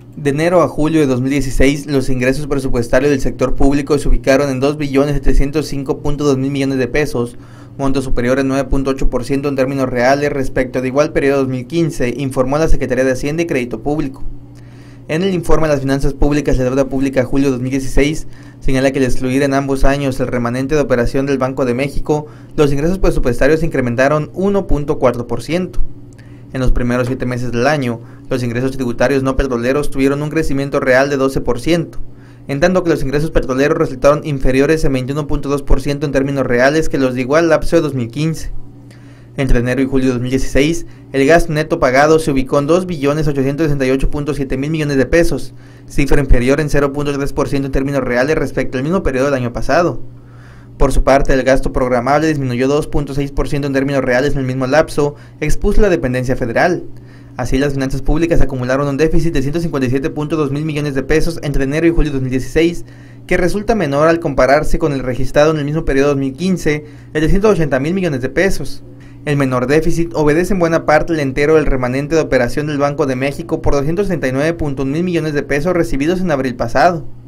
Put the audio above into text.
De enero a julio de 2016, los ingresos presupuestarios del sector público se ubicaron en 2.705.2 mil millones de pesos, monto superior en 9.8% en términos reales respecto al igual periodo 2015, informó la Secretaría de Hacienda y Crédito Público. En el informe de las finanzas públicas y la deuda pública julio de 2016, señala que al excluir en ambos años el remanente de operación del Banco de México, los ingresos presupuestarios se incrementaron 1.4%. En los primeros 7 meses del año, los ingresos tributarios no petroleros tuvieron un crecimiento real de 12%, en tanto que los ingresos petroleros resultaron inferiores en 21.2% en términos reales que los de igual lapso de 2015. Entre enero y julio de 2016, el gasto neto pagado se ubicó en 2.868.7 mil millones de pesos, cifra inferior en 0.3% en términos reales respecto al mismo periodo del año pasado. Por su parte, el gasto programable disminuyó 2.6% en términos reales en el mismo lapso, expuso la dependencia federal. Así, las finanzas públicas acumularon un déficit de 157.2 mil millones de pesos entre enero y julio de 2016, que resulta menor al compararse con el registrado en el mismo periodo de 2015, el de 180 mil millones de pesos. El menor déficit obedece en buena parte al entero del remanente de operación del Banco de México por 239.1 mil millones de pesos recibidos en abril pasado.